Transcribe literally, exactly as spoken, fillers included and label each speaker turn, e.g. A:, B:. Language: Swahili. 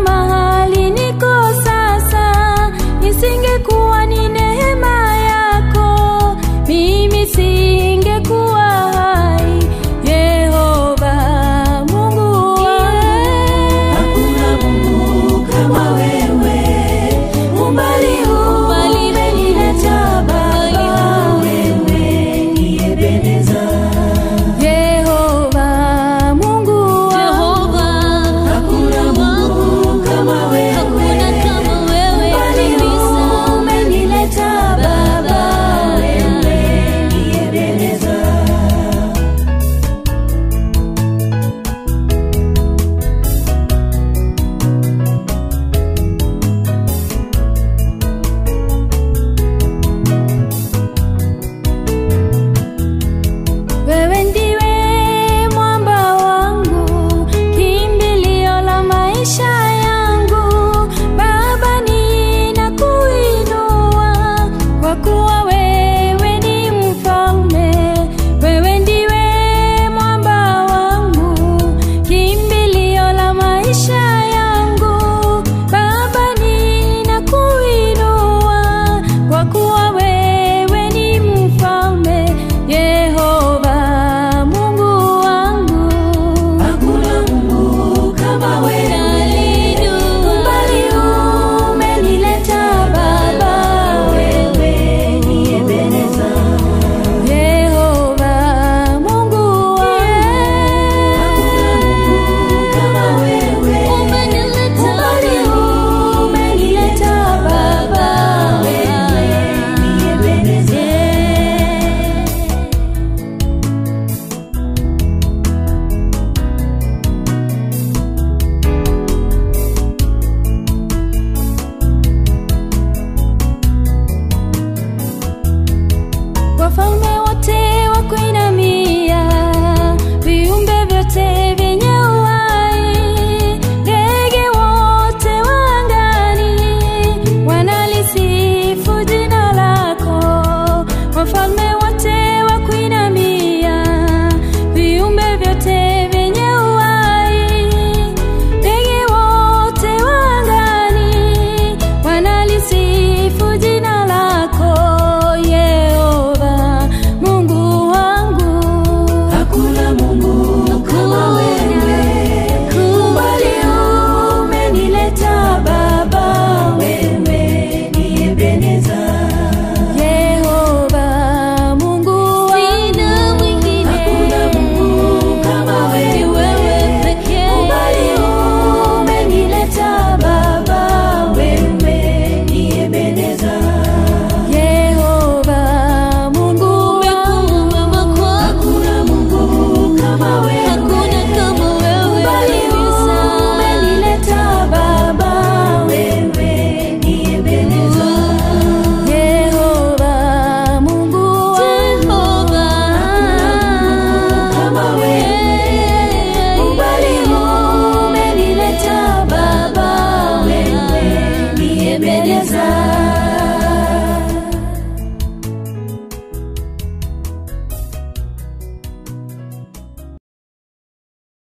A: mahali niko sasa, isingekuwa ni neema yako, mimi singekuwa hai. Yehova Mungu wangu, hakuna Mungu kama wewe. Umbali huu umenileta Baba, wewe ni Ebeneza. Yehova Mungu wangu, hakuna Mungu kama wewe. Umbali huu umenileta Baba, wewe ni Ebeneza. Wewe ndiwe mwamba wangu, kimbilio la maisha yangu. Baba ninakuinua, kwa kuwa wewe ni mfalme. Wewe ndiwe mwamba wangu, kimbilio la maisha yangu. Baba ninakuinua, kwa kuwa wewe ni mfalme. Yehova Mungu wangu, hakuna Mungu kama wewe. Umbali huu umenileta Baba, wewe ni Ebeneza. Yehova Mungu wangu, hakuna Mungu kama wewe. Umbali huu umenileta Baba, wewe ni Ebeneza. Wafalme wote wakuinamia, viumbe vyote vyenye uhai, ndege wote wa angani wanalisifu jina lako. Wafalme wote wakuinamia, viumbe vyote vyenye uhai, ndege wote wa angani wanalisifu jina lako. Yehova Mungu wangu, hakuna Mungu kama wewe. Umbali huu umenileta Baba, wewe ni Ebeneza. Yehova Mungu wangu, hakuna Mungu kama wewe. Umbali huu umenileta Baba, wewe ni Ebeneza. Yehova Mungu wangu, hakuna Mungu kama wewe. Umbali huu umenileta Baba, wewe ni Ebeneza. Yehova Mungu wangu, kama wewe. Umbali huu umenileta Baba, wewe ni Ebeneza.